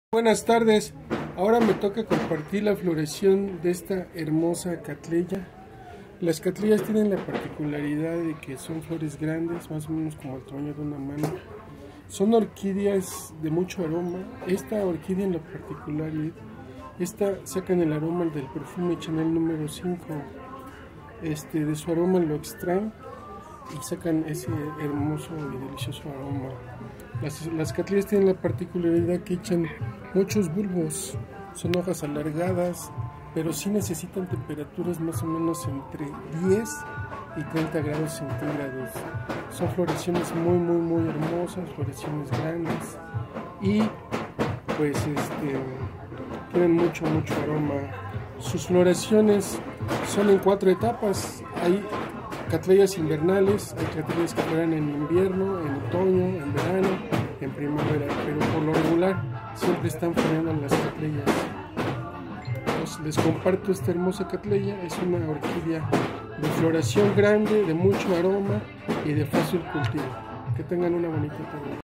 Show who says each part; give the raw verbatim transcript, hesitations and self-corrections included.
Speaker 1: Buenas tardes, ahora me toca compartir la floración de esta hermosa catleya. Las catleyas tienen la particularidad de que son flores grandes, más o menos como el tamaño de una mano. Son orquídeas de mucho aroma. Esta orquídea en lo particular, esta sacan el aroma del perfume Chanel número cinco. Este, de su aroma lo extraen y sacan ese hermoso y delicioso aroma. Las, las catleyas tienen la particularidad que echan muchos bulbos, son hojas alargadas, pero sí necesitan temperaturas más o menos entre diez y treinta grados centígrados. Son floraciones muy muy muy hermosas, floraciones grandes y pues este tienen mucho mucho aroma. Sus floraciones son en cuatro etapas. Hay catleyas invernales, hay catleyas que floran en invierno, en otoño, en verano, en primavera, pero por lo regular siempre están floreando las catleyas. Entonces, les comparto esta hermosa catleya. Es una orquídea de floración grande, de mucho aroma y de fácil cultivo. Que tengan una bonita tarde.